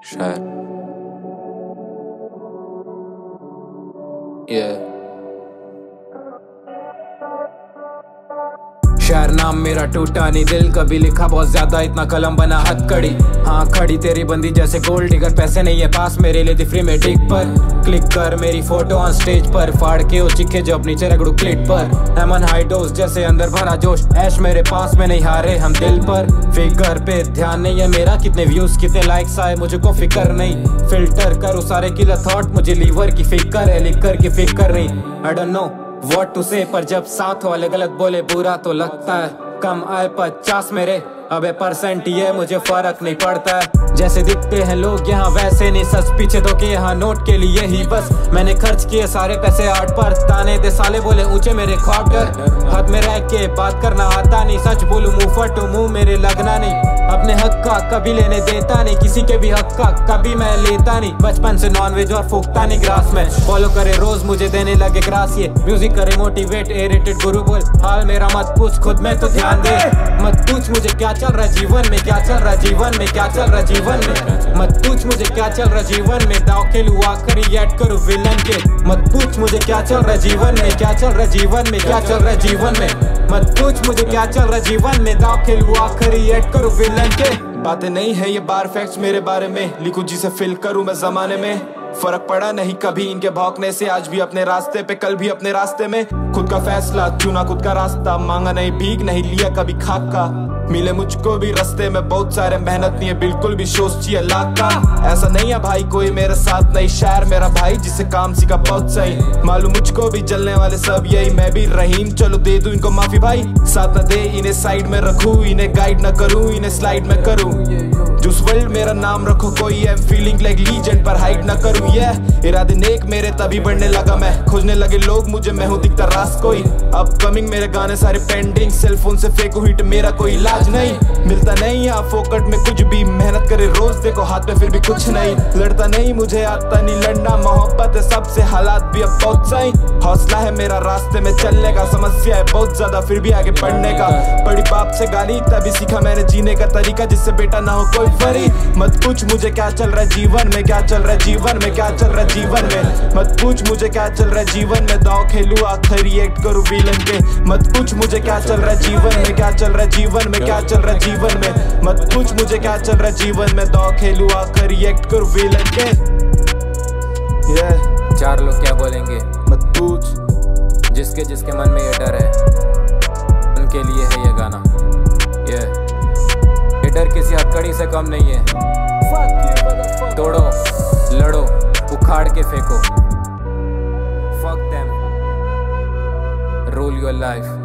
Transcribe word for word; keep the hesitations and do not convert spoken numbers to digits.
शायर yeah. शायर नाम मेरा टूटा नहीं दिल, कभी लिखा बहुत ज्यादा इतना कलम बना हथकड़ी। हाँ खड़ी तेरी बंदी जैसे गोल्ड डिगर, पैसे नहीं है पास मेरे लिए फ्री में टिक पर क्लिक कर मेरी फोटो ऑन स्टेज पर, फाड़ के ओ चिखे जब नीचे रगड़ू क्लिट पर। एमन हाई डोज जैसे अंदर भरा जोश, ऐश मेरे पास में नहीं हारे हम दिल पर। फिगर पे ध्यान नहीं है मेरा, कितने व्यूज कितने लाइक्स आए मुझे को फिक्र नहीं। फिल्टर करूँ सारे किलर थॉट, मुझे लीवर की फिक्र है लिकर की फिक्र नहीं। I don't know what to say, पर जब साथ वाले गलत बोले बुरा तो लगता है। कम आए पचास मेरे, अबे परसेंट ये मुझे फर्क नहीं पड़ता है। जैसे दिखते हैं लोग यहाँ वैसे नहीं, सच पीछे तो के यहाँ नोट के लिए ही बस मैंने खर्च किए सारे पैसे आर्ट पर। ताने दे साले बोले ऊंचे मेरे ख्वाब, डर हाथ में रह के बात करना आता नहीं। सच बोलूं मुंह फटू मुंह मेरे लगना नहीं, अपने हक का कभी लेने देता नहीं, किसी के भी हक का कभी मैं लेता नहीं। बचपन से नॉनवेज और फूकता नहीं ग्रास में, फॉलो करे रोज मुझे देने लगे ग्रास। ये म्यूजिक करे मोटिवेट एरिटेड गुरु बोल, हाल मेरा मत पूछ खुद में तो ध्यान दे। मत पूछ मुझे क्या चल रहा जीवन में, क्या चल रहा जीवन में, क्या चल रहा जीवन में। मत पूछ मुझे क्या चल रहा जीवन में, दाव खेलूं आखिरी ऐड करूं विलन के। मत पूछ मुझे क्या चल रहा जीवन में, क्या चल रहा जीवन में, क्या चल रहा जीवन में। मत पूछ मुझे क्या चल रहा जीवन में, दाव खेलूं आखिरी ऐड करूं विलन के। बातें नहीं है ये बार फैक्ट्स मेरे बारे में, लिखूं जिसे फिल करूं मैं जमाने में। फर्क पड़ा नहीं कभी इनके भौंकने से, आज भी अपने रास्ते पे कल भी अपने रास्ते में। खुद का फैसला चुना खुद का रास्ता, मांगा नहीं भीख नहीं लिया कभी खाका। मिले मुझको भी रास्ते में बहुत सारे, मेहनत नहीं है बिल्कुल भी सोच चाहिए लाख का। ऐसा नहीं है भाई कोई मेरे साथ नहीं, शायर मेरा भाई जिसे काम सीखा बहुत सही। मालूम मुझको भी जलने वाले सब यही, मैं भी रहीम चलो दे दूं इनको माफी भाई। साथ न दे इन्हें साइड में रखूं, इन्हें गाइड न करूं इन्हें स्लाइड में करूं। जिस वर्ल्ड मेरा नाम रखो कोई है, फीलिंग लाइक लीजेंड पर हाइड न करूं। ये इरादे नेक मेरे तभी बढ़ने लगा मैं, खोजने लगे लोग मुझे मैं हूं दिखता रास कोई। अपकमिंग मेरे गाने सारे पेंडिंग, सेलफोन से फेंकू हिट मेरा कोई इलाज नहीं। मिलता नहीं यहाँ फोकट में कुछ भी, मेहनत करे रोज देखो हाथ में फिर भी कुछ नहीं। लड़ता नहीं मुझे आता नहीं लड़ना, मोहब्बत है सबसे हालात भी अब बहुत सही। हौसला है मेरा रास्ते में चलने का, समस्या है बहुत ज्यादा फिर भी आगे बढ़ने का। बड़ी बाप से गाली तभी सीखा मैंने जीने का तरीका, जिससे बेटा ना हो कोई फरी। मत पूछ मुझे क्या चल रहा है जीवन में, क्या चल रहा है जीवन में, क्या चल रहा है जीवन में। मत पूछ मुझे क्या चल रहा है जीवन में, दाव खेलूं आखिरी एक्ट करूं विलन के। मत पूछ मुझे क्या चल रहा है जीवन में, क्या चल रहा है जीवन में, क्या चल रहा है जीवन में। मत पूछ मुझे क्या चल रहा है जीवन में, दाव खेलूं आखिरी एक्ट करूं विलन के। yeah. चार लोग क्या बोलेंगे मत पूछ, जिसके जिसके मन में ये डर है उनके लिए है ये गाना। ये yeah. ये डर किसी हथकड़ी से कम नहीं है, तोड़ो लड़ो उखाड़ के फेंको। Fuck them, rule your life.